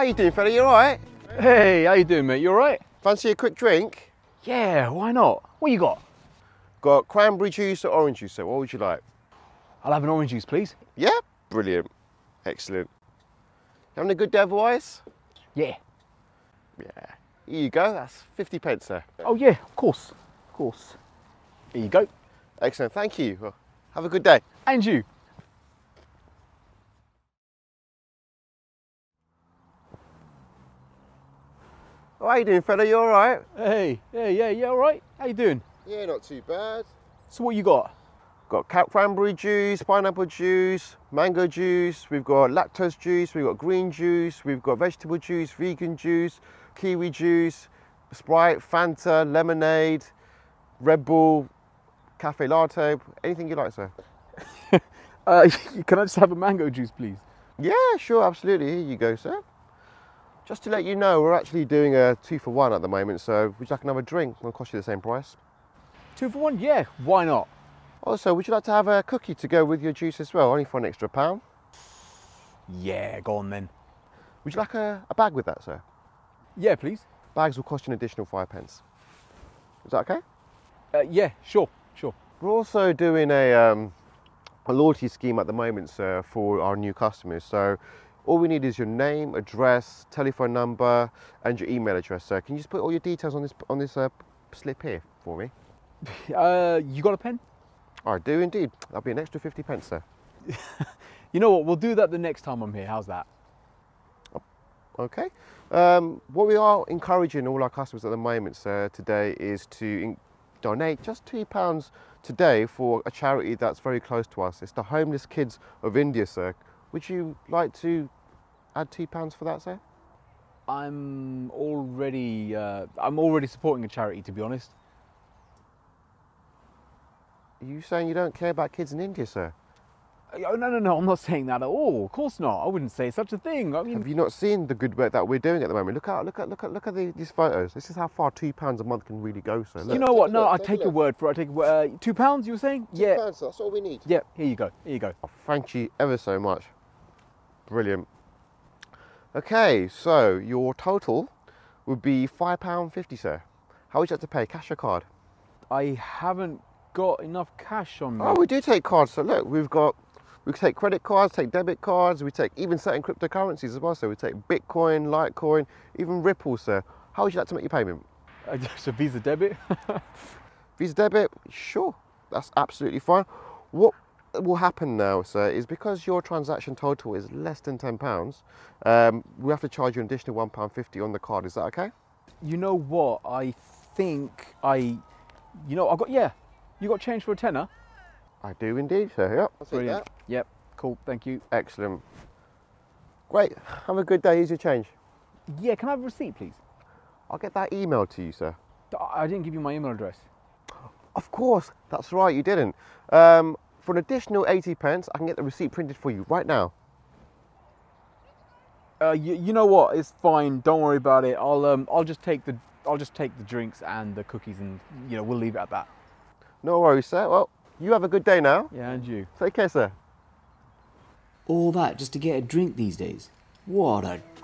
you doing, fella? You all right? Hey, how you doing, mate? You all right? Fancy a quick drink? Yeah, why not? What you got? Got cranberry juice or orange juice, sir? What would you like? I'll have an orange juice, please. Yeah? Brilliant. Excellent. Having a good day otherwise? Yeah. Yeah. Here you go. That's 50 pence, sir. Oh, yeah, of course. Of course. Here you go. Excellent. Thank you. Well, have a good day. And you. Oh, how you doing, fella? You all right? Hey, yeah, all right? How you doing? Yeah, not too bad. So what you got? Got cranberry juice, pineapple juice, mango juice, we've got lactose juice, we've got green juice, we've got vegetable juice, vegan juice, kiwi juice, Sprite, Fanta, lemonade, Red Bull, cafe latte, anything you like, sir. Can I just have a mango juice, please? Yeah, sure, absolutely. Here you go, sir. Just to let you know, we're actually doing a 2 for 1 at the moment, so would you like another drink? It'll cost you the same price. 2 for 1? Yeah, why not? Also, would you like to have a cookie to go with your juice as well, only for an extra £1? Yeah, go on then. Would you like a bag with that, sir? Yeah, please. Bags will cost you an additional 5 pence. Is that okay? Yeah, sure. We're also doing a loyalty scheme at the moment, sir, for our new customers. So all we need is your name, address, telephone number, and your email address, sir. Can you just put all your details on this slip here for me? You got a pen? I do indeed. That'll be an extra 50 pence, sir. You know what, we'll do that the next time I'm here. How's that? Okay. What we are encouraging all our customers at the moment, sir, today is to donate just £2 today for a charity that's very close to us. It's the Homeless Kids of India, sir. Would you like to add £2 for that, sir? I'm already supporting a charity, to be honest. Are you saying you don't care about kids in India, sir? Oh, no, I'm not saying that at all. Of course not. I wouldn't say such a thing. I mean, Have you not seen the good work that we're doing at the moment? Look at these photos. This is how far £2 a month can really go, sir. Look. you know what? No, I'll take your word for it. £2, you were saying? Yeah. £2, that's all we need. Yeah, here you go. Oh, thank you ever so much. Brilliant. Okay, so your total would be £5.50, sir. How would you like to pay? Cash or card? I haven't got enough cash on me. Oh, we do take cards. So look, we take credit cards, take debit cards, we take even certain cryptocurrencies as well. So we take Bitcoin, Litecoin, even Ripple, sir. How would you like to make your payment? Just a Visa debit? Visa debit, sure, that's absolutely fine. What will happen now, sir, is because your transaction total is less than £10, we have to charge you an additional £1.50 on the card. Is that okay? You know what? I think you got change for a tenner? I do indeed, sir. Yep. I'll take Brilliant. that. Yep, cool, thank you. Excellent. Great. Have a good day. Here's your change. Yeah, can I have a receipt, please? I'll get that email to you, sir. I didn't give you my email address. Of course. That's right. You didn't. For an additional 80 pence, I can get the receipt printed for you right now. You know what? It's fine. Don't worry about it. I'll just take the drinks and the cookies, and we'll leave it at that. No worries, sir. Well, you have a good day now. Yeah, and you. Take care, sir. All that just to get a drink these days. What a